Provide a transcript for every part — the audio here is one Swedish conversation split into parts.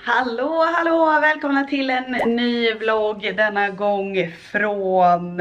Hallå, välkomna till en ny vlogg, denna gång från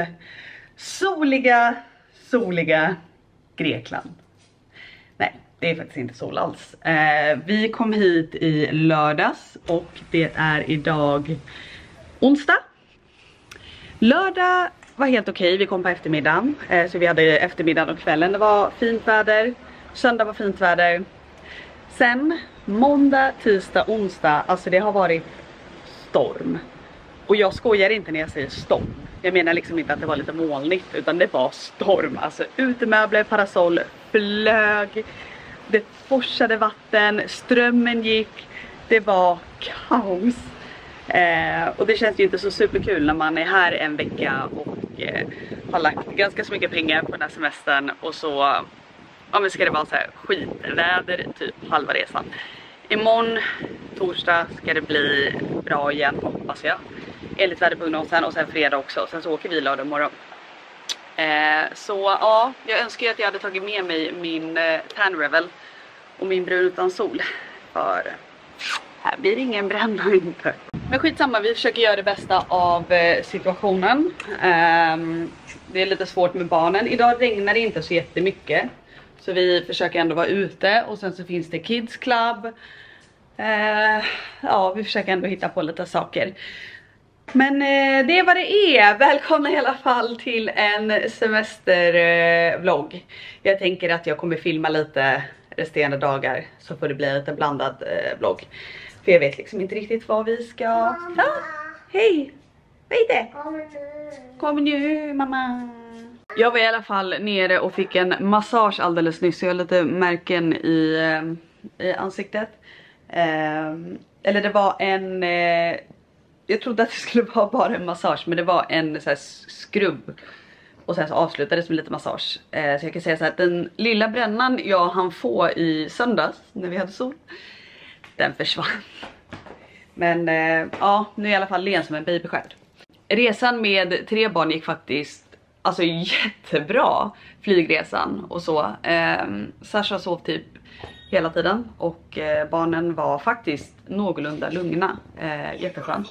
soliga Grekland. Nej, det är faktiskt inte sol alls. Vi kom hit i lördags och det är idag onsdag. Lördag var helt okej, vi kom på eftermiddagen, så vi hade eftermiddagen och kvällen, det var fint väder. Söndag var fint väder. Sen måndag, tisdag, onsdag, alltså det har varit storm. Och jag skojar inte när jag säger storm. Jag menar liksom inte att det var lite molnigt, utan det var storm. Alltså utemöbler, parasoll flög, det forsade vatten, strömmen gick, det var kaos. Och det känns ju inte så superkul när man är här en vecka och har lagt ganska så mycket pengar på den här semestern och så. Ja, men ska det vara så här skitväder typ halva resan. Imorgon, torsdag, ska det bli bra igen, hoppas jag. Enligt väderprognosen, och sen fredag också. Sen så åker vi lördag morgon. Så ja, jag önskar att jag hade tagit med mig min Tan Revel och min brun utan sol. För här blir det ingen bränna inte. Men skitsamma, vi försöker göra det bästa av situationen. Det är lite svårt med barnen. Idag regnar det inte så jättemycket. Så vi försöker ändå vara ute, och sen så finns det Kids Club. Ja, vi försöker ändå hitta på lite saker. Men det är vad det är. Välkomna i alla fall till en semestervlogg. Jag tänker att jag kommer filma lite resterande dagar, så får det bli en lite blandad vlogg. För jag vet liksom inte riktigt vad vi ska... Ja, hej! Vad är det? Kom nu, mamma! Jag var i alla fall nere och fick en massage alldeles nyss. Så jag har lite märken i ansiktet. Eller det var en... jag trodde att det skulle vara bara en massage, men det var en så här skrubb. Och sen så avslutades med lite massage. Så jag kan säga så här att den lilla brännan jag hann få i söndags när vi hade sol, den försvann. Men ja, nu är i alla fall len som en babystjärd. Resan med 3 barn gick faktiskt alltså jättebra, flygresan och så. Sasha sov typ hela tiden och barnen var faktiskt någorlunda lugna. Jätteskönt.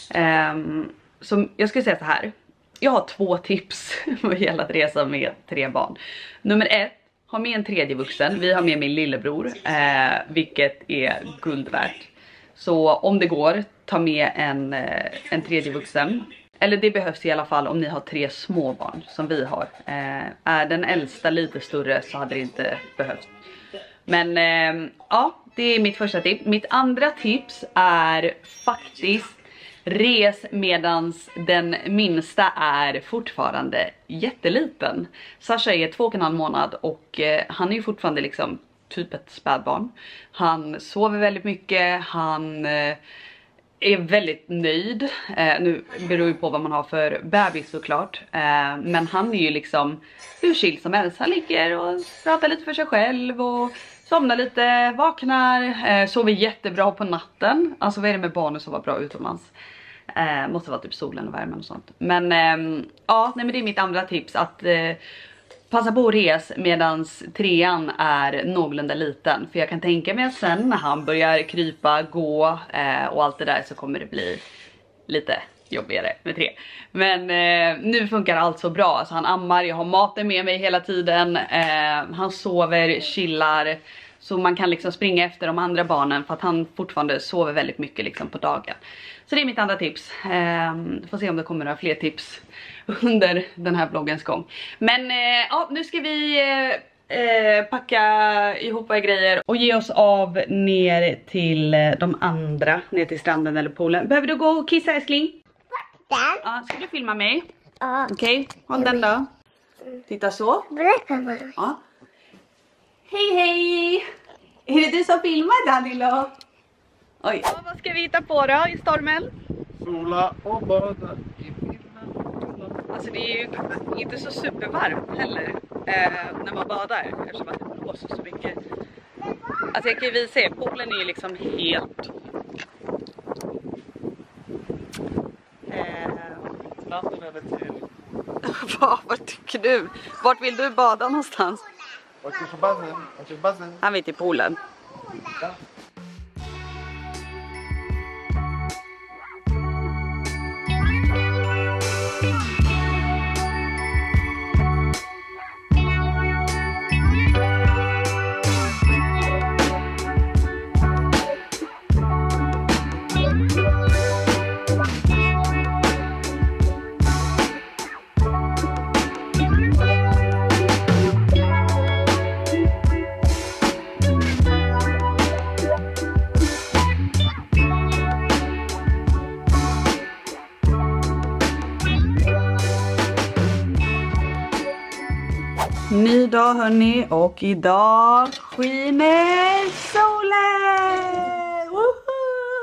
Så jag skulle säga så här. Jag har 2 tips på hela resan med 3 barn. Nummer 1, ha med en tredje vuxen. Vi har med min lillebror, vilket är guld värt. Så om det går, ta med en tredje vuxen. Eller det behövs i alla fall om ni har 3 små barn som vi har. Är den äldsta lite större så hade det inte behövt. Men ja, det är mitt första tips. Mitt andra tips är faktiskt res medans den minsta är fortfarande jätteliten. Sasha är 2,5 månad och han är ju fortfarande liksom typ ett spädbarn. Han sover väldigt mycket, han... är väldigt nöjd. Nu beror ju på vad man har för bebis såklart. Men han är ju liksom hur chill som helst. Han ligger och pratar lite för sig själv och somnar lite, vaknar, sover jättebra på natten. Alltså vad är det med barn som var bra utomlands? Måste vara typ solen och värmen och sånt. Men ja, nej, men det är mitt andra tips, att passa på att res medans 3:an är någorlunda liten. För jag kan tänka mig att sen när han börjar krypa, gå och allt det där, så kommer det bli lite jobbigare med 3. Men nu funkar allt så bra. Alltså han ammar, jag har maten med mig hela tiden. Han sover, chillar. Så man kan liksom springa efter de andra barnen, för att han fortfarande sover väldigt mycket liksom på dagen. Så det är mitt andra tips. Får se om det kommer några fler tips under den här vloggens gång. Men ja, nu ska vi packa ihop våra grejer och ge oss av ner till de andra, ner till stranden eller poolen. Behöver du gå och kissa, älskling? Ja, ska du filma mig? Ja. Okej, håll den då. Titta så. Ja. Hej! Är det du som filmar, Danilo? Oj. Ja, vad ska vi hitta på då i stormen? Sola och bada i filmen. Alltså det är ju inte så supervarmt heller när man badar, eftersom att det blåser så mycket. Alltså jag kan ju visa er, poolen är ju liksom helt Vatten över till. Vad tycker du? Vart vill du bada någonstans? Vart är basen? Han vill till poolen. Ja. ny dag hörni, och idag skiner solen! Woho!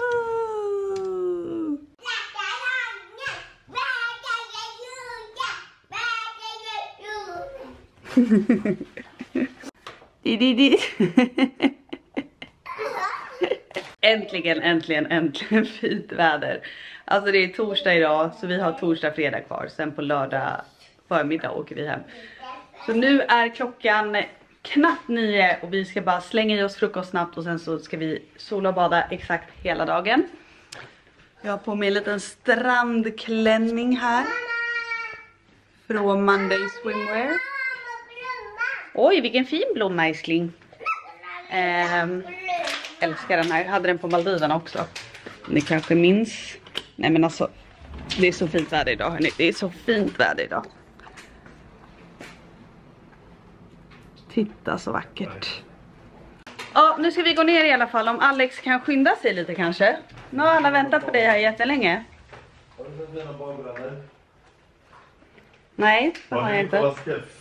Äntligen fint väder. Alltså det är torsdag idag, så vi har torsdag, fredag kvar. Sen på lördag förmiddag åker vi hem. Så nu är klockan knappt 9 och vi ska bara slänga i oss frukost snabbt och sen så ska vi sola och bada exakt hela dagen. Jag har på mig en liten strandklänning här. Från Monday Swimwear. Oj, vilken fin blomma, älskling. Älskar den här. Jag hade den på Maldiverna också. Ni kanske minns. Nej men alltså, det är så fint väder idag hörni. Det är så fint väder idag. Titta så vackert. Ja, nu ska vi gå ner i alla fall. Om Alex kan skynda sig lite kanske. Nu har alla väntat på dig här jättelänge. Har du sett mina barnvänner? Nej, det har jag inte.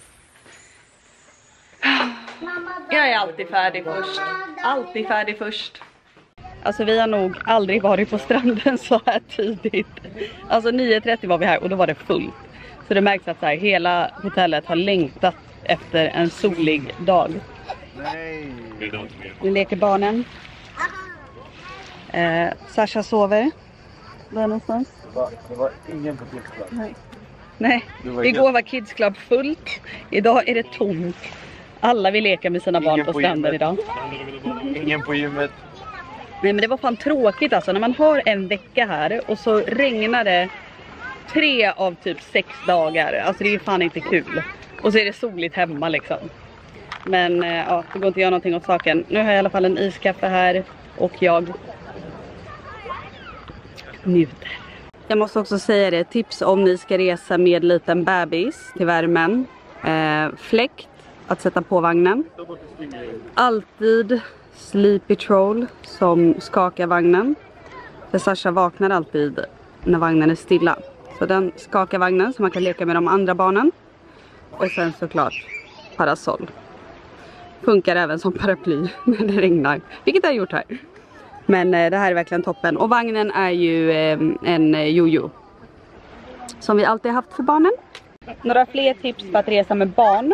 Jag är alltid färdig först. Alltid färdig först. Alltså vi har nog aldrig varit på stranden så här tidigt. Alltså 9:30 var vi här och då var det fullt. Så det märks att så här, hela hotellet har längtat efter en solig dag. Nej. Nu leker barnen. Sasha sover. Var någonstans? Det var ingen på Kids Club. Nej, igår var Kids Club fullt. Idag är det tomt. Alla vill leka med sina barn på stranden idag. Ingen på gymmet. Nej men det var fan tråkigt alltså. När man har en vecka här och så regnar det 3 av typ 6 dagar. Alltså det är fan inte kul. Och så är det soligt hemma liksom. Men ja, det går inte att göra någonting åt saken. Nu har jag i alla fall en iskaffe här. Och jag njuter. Jag måste också säga det. Tips om ni ska resa med liten bebis till värmen. Fläkt att sätta på vagnen. Alltid Sleepy Troll som skakar vagnen. För Sasha vaknar alltid när vagnen är stilla. Så den skakar vagnen så man kan leka med de andra barnen. Och sen såklart parasoll. Funkar även som paraply när det regnar. Vilket jag har gjort här. Men det här är verkligen toppen. Och vagnen är ju en jojo. Som vi alltid haft för barnen. Några fler tips för att resa med barn.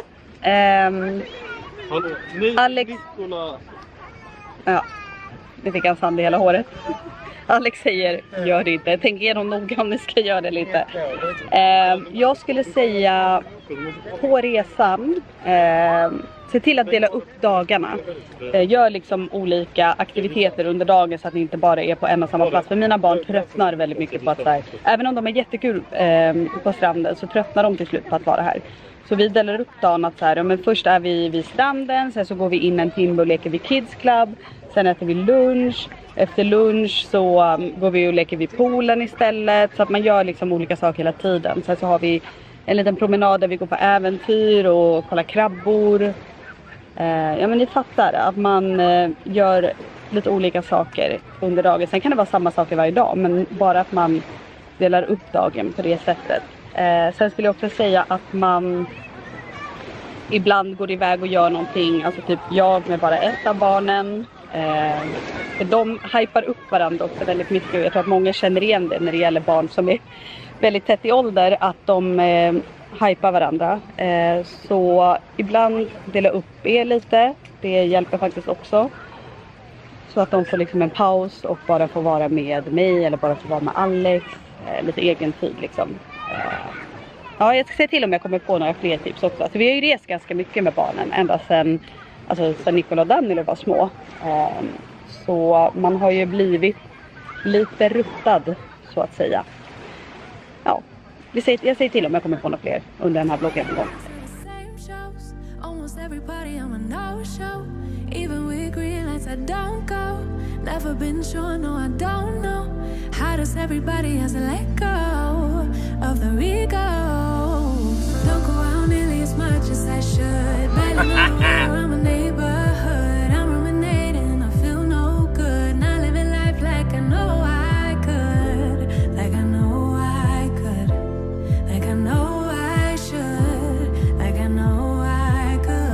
Alex. Ja, det fick han sand i hela håret. Alex säger, gör det inte. Tänk igenom noga om ni ska göra det lite. Jag skulle säga på resan, se till att dela upp dagarna. Gör liksom olika aktiviteter under dagen så att ni inte bara är på en och samma plats. För mina barn tröttnar väldigt mycket på att så här, även om de är jättekul på stranden så tröttnar de till slut på att vara här. Så vi delar upp dagen att så här, ja, men först är vi vid stranden, sen så går vi in en timme och leker vid Kids Club. Sen äter vi lunch. Efter lunch så går vi och leker vid poolen istället. Så att man gör liksom olika saker hela tiden. Sen så har vi en liten promenad där vi går på äventyr och kollar krabbor. Ja men ni fattar att man gör lite olika saker under dagen. Sen kan det vara samma saker varje dag. Men bara att man delar upp dagen på det sättet. Sen skulle jag också säga att man ibland går iväg och gör någonting. Alltså typ jag med bara ett av barnen. För de hypar upp varandra också väldigt mycket. Jag tror att många känner igen det när det gäller barn som är väldigt tätt i ålder. Att de hypar varandra. Så ibland dela upp er lite. Det hjälper faktiskt också. Så att de får liksom en paus och bara får vara med mig. Eller bara får vara med Alex. Lite egen tid liksom. Ja, jag ska se till om jag kommer på några fler tips också. Så vi har ju rest ganska mycket med barnen. Ända sedan Nicola och Daniel var små. Så man har ju blivit lite ruttad så att säga. Ja, jag säger till om jag kommer på några fler under den här vloggen en gång. Never been sure, no I don't know. How does everybody has to let go of the ego? Don't go out nearly as much as I should. Better know where I'm a neighborhood. I'm ruminating, I feel no good. Not living life like I know I could. Like I know I could. Like I know I should. Like I know I could.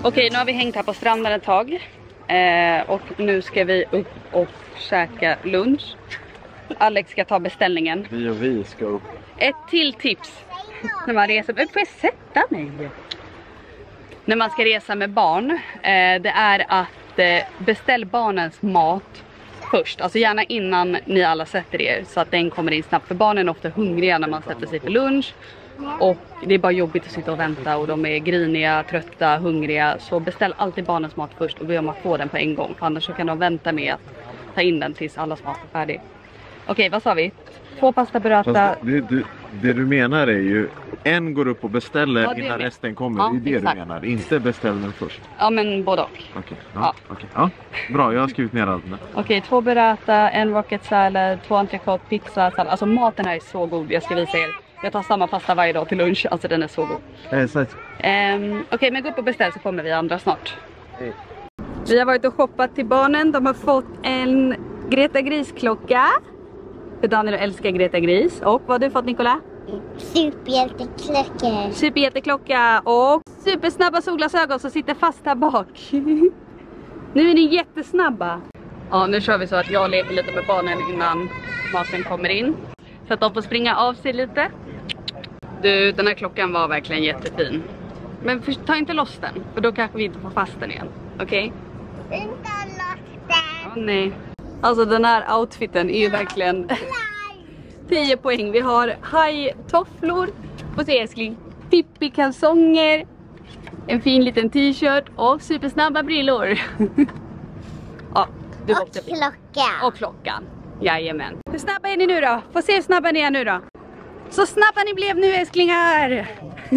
Okej, nu har vi hängt här på stranden ett tag. Och nu ska vi upp och käka lunch. Alex ska ta beställningen. Vi ska upp. Ett till tips. När man reser... Får jag sätta mig? När man ska resa med barn. Det är att beställ barnens mat först. Alltså gärna innan ni alla sätter er. Så att den kommer in snabbt. För barnen är ofta hungriga när man sätter sig för lunch. Och det är bara jobbigt att sitta och vänta. Och de är griniga, trötta, hungriga. Så beställ alltid barnens mat först. Och be om att få den på en gång. För annars så kan de vänta med att ta in den tills allas mat är färdig. Okej, vad sa vi? 2 pasta burrata. Det du menar är ju en går upp och beställer innan med. resten kommer. Ja, det är det exakt. du menar. Inte beställ den först. Ja, men både och. Okej. Ja. Bra, jag har skrivit ner allt. Okej, 2 burrata, 1 rocket salad, 2 entrecote, pizza, salad. Alltså maten här är så god. Jag ska visa er. Jag tar samma pasta varje dag till lunch. Alltså den är så god. Okej, men gå upp och beställ så kommer vi andra snart. Hej. Vi har varit och shoppat till barnen. De har fått en Greta Gris-klocka. För Daniel älskar Greta Gris. Och vad har du fått, Nicola? Superhjälteklocka. Superhjälteklocka och supersnabba solglasögon som sitter fast här bak. Nu är ni jättesnabba. Ja, nu kör vi så att jag leker lite med barnen innan maten kommer in. Så att de får springa av sig lite. Du, den här klockan var verkligen jättefin. Men ta inte loss den, för då kanske vi inte får fast den igen. Okej? Inte loss den. Åh nej. Alltså den här outfiten är ju verkligen 10 poäng. Vi har hajtofflor. Vad säger älskling? Pippi-kalsonger. En fin liten t-shirt och supersnabba brillor. Ja, du Och måste... klocka. Och klockan. Jajamän. Hur snabba är ni nu då? Få se hur snabba ni är nu då. Så snabba ni blev nu, älsklingar.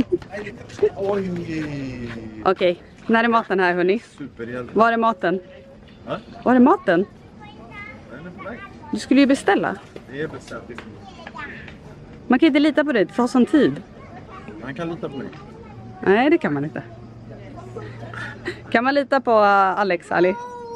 Oj! Okej, när är maten här hörni? Superhjälte. Var är maten? Va? Var är maten? Den är på väg. Du skulle ju beställa. Det är beställt. Man kan inte lita på dig, det tar sån tid. Man kan lita på mig. Nej, det kan man inte. Kan man lita på Alex, Ali?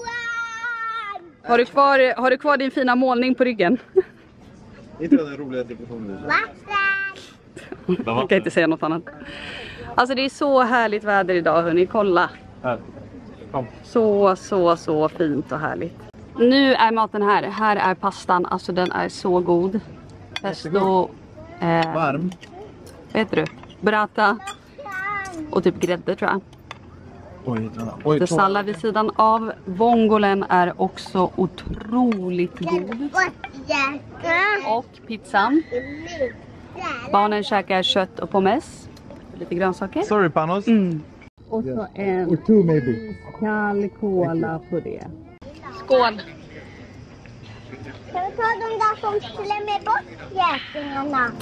Har du kvar din fina målning på ryggen? Inte den roliga depressionen. Jag kan inte säga något annat. Alltså det är så härligt väder idag hörni, kolla. Här. Kom. Så fint och härligt. Nu är maten här. Här är pastan, alltså den är så god. Pesto, Varm. vad heter du? Burrata och typ grädde tror jag. Oj, Det sallad vid sidan av. Vongolen är också otroligt god. Och pizzan. Barnen käkar kött och pommes. Lite grönsaker. Sorry, Panos. Och så en Or 2 maybe. kall cola på det. Skål! Kan vi ta de där som slämmer bort getingarna?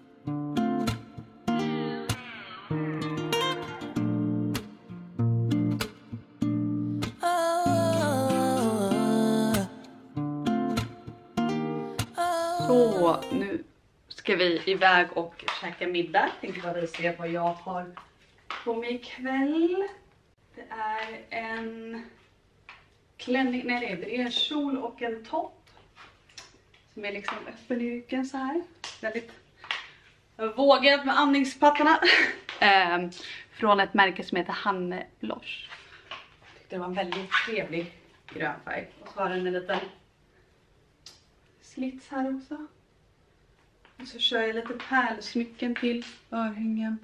Så nu ska vi iväg och käka middag. Tänkte bara visa vad jag har på mig ikväll. Det är en klänning, nej det är en kjol och en topp. Som är liksom öppen i ryggen så här. Väldigt vågad med andningspattarna. Från ett märke som heter Hanne Blush. Det var en väldigt trevlig grön färg. Och så har den en liten slits här också. Och så kör jag lite pärlsmycken till örhängen.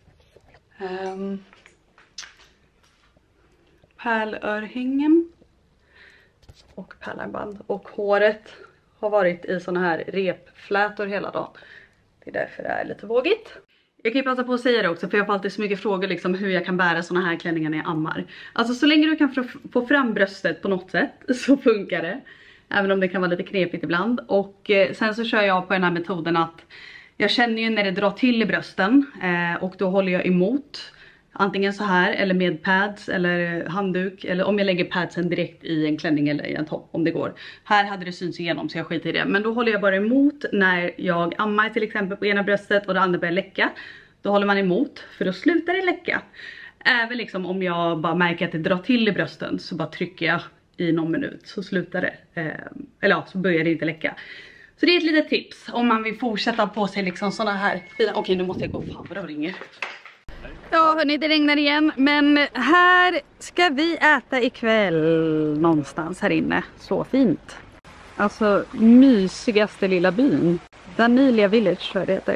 Pärlörhängen. Och pärlarband. Och håret har varit i såna här repflätor hela dagen. Det är därför det är lite vågigt. Jag kan ju passa på att säga det också, för jag får alltid så mycket frågor liksom hur jag kan bära såna här klänningar när jag ammar. Alltså så länge du kan få fram bröstet på något sätt så funkar det. Även om det kan vara lite knepigt ibland. Och sen så kör jag på den här metoden att jag känner ju när det drar till i brösten. Och då håller jag emot. Antingen så här eller med pads eller handduk. Eller om jag lägger padsen direkt i en klänning eller i en topp om det går. Här hade det syns igenom så jag skiter i det. Men då håller jag bara emot när jag ammar till exempel på ena bröstet och det andra börjar läcka. Då håller man emot för då slutar det läcka. Även liksom om jag bara märker att det drar till i brösten så bara trycker jag i någon minut så slutar det. Eller ja, så börjar det inte läcka. Så det är ett litet tips om man vill fortsätta på sig liksom såna här fina... Okej, nu måste jag gå. Fan vad de ringer. Ja hörni, det regnar igen. Men här ska vi äta ikväll. Någonstans här inne. Så fint. Alltså mysigaste lilla byn. Danilia Village tror jag det heter.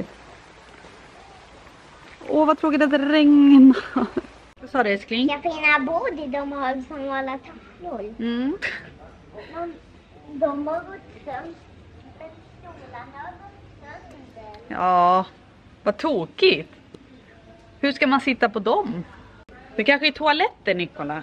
Åh vad tråkigt att det regnar. Vad sa du älskling? Jag fina bord de har som alla tavlor. Mm. De har gått sönder. Stolarna har gått sönder. Ja, vad tokigt. Hur ska man sitta på dem? Det kanske är toaletter, Nicola.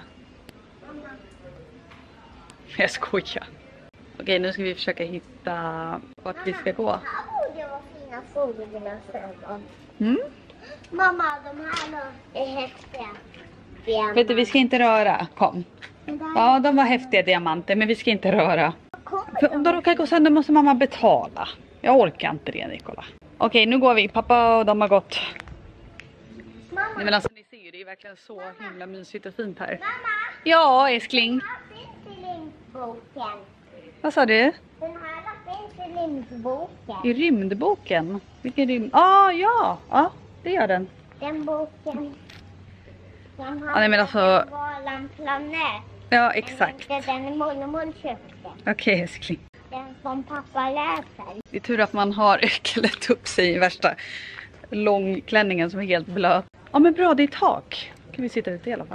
Jag skojar. Okej, nu ska vi försöka hitta vart vi ska gå. Här borde vara fina fågelglasögon. Mm? Mamma, de här är häftiga. Vet du, vi ska inte röra. Kom. Ja, de var häftiga diamanter, men vi ska inte röra. För om de råkar gå sönder måste mamma betala. Jag orkar inte det, Nicola. Okej, nu går vi. Pappa och de har gått. Mamma, Nej, men alltså ni ser ju, det är verkligen så himla mysigt och fint här. mamma, Ja, älskling. här finns i linkboken. Vad sa du? Den här finns i linkboken. I rymdboken? Vilken rymd? Ja, det gör den. Den boken. Den har nej, men alltså- en planet. Ja, exakt. Den mormor köpte. Okej, älskling. Den som pappa läser. Det är tur att man har klätt upp sig i värsta långklänningen som är helt blöt. Ja, men bra, det är tak. Kan vi sitta ute i alla fall.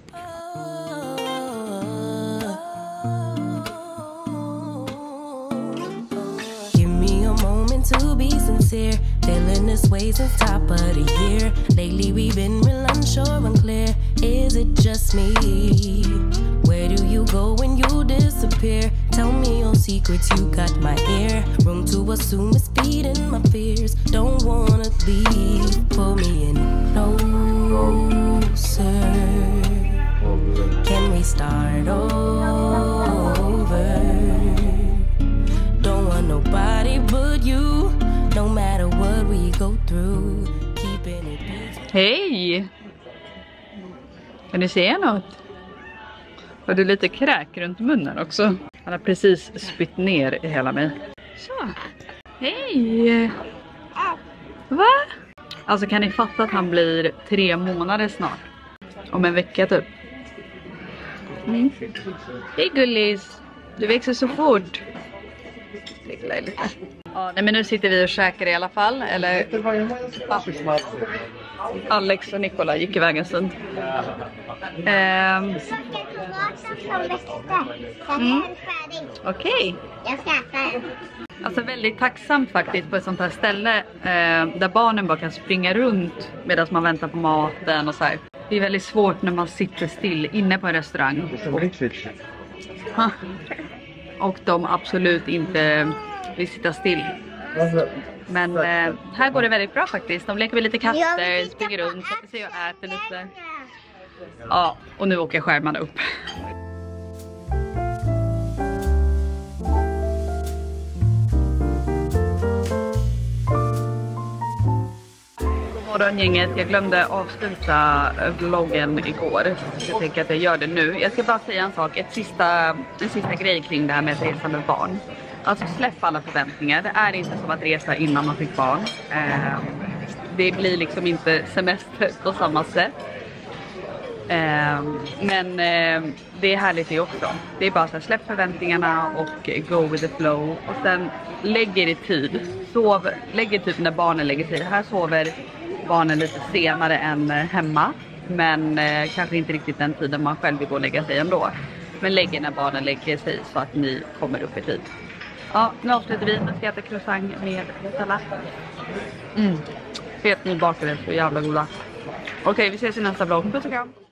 Give me a moment to be sincere. Feeling this way since top of the year. Lately we've been real unsure, unclear. Is it just me? Where do you go when you disappear? Tell me your secrets, you got my ear. Room to assume it's feeding my fears. Don't wanna leave, pull me in closer. Can we start over? Don't want nobody but you. No matter what we go through. Keeping it peaceful. Hej! Kan du se något? Har du lite kräk runt munnen också? Han har precis spytt ner i hela mig. Så. Hej! Va? Alltså kan ni fatta att han blir 3 månader snart? Om en vecka typ. Mm. Hej gullis! Du växer så fort. Det är lite. Ja, nej, men nu sitter vi och käkar i alla fall. Eller Alex och Nicola gick iväg en stund. Som växte. Den är färdig. Okej. Jag ska äta den. Alltså väldigt tacksamt faktiskt på ett sånt här ställe där barnen bara kan springa runt medan man väntar på maten och så här. Det är väldigt svårt när man sitter still inne på en restaurang. Och de absolut inte vill sitta still. Men här går det väldigt bra faktiskt. De leker med lite katter, springer runt, sätter sig och äter lite. Ja, och nu åker skärmarna upp. Gänget, jag glömde avsluta vloggen igår. Jag tänker att jag gör det nu. Jag ska bara säga en sak, en sista grej kring det här med att resa med barn. Alltså släpp alla förväntningar. Det är inte som att resa innan man fick barn. Det blir liksom inte semester på samma sätt. Men det är härligt det också. Det är bara så här, släpp förväntningarna och go with the flow. Och sen lägger i tid. Lägger typ när barnen lägger sig. Här sover barnen lite senare än hemma. Men kanske inte riktigt den tiden man själv vill gå och lägga sig ändå. Men lägger när barnen lägger sig så att ni kommer upp i tid. Ja, nu avslutar vi. Nu ska jag äta croissant med sallad. Helt nybakade, så jävla goda. Okej, vi ses i nästa vlogg. Puss och kram.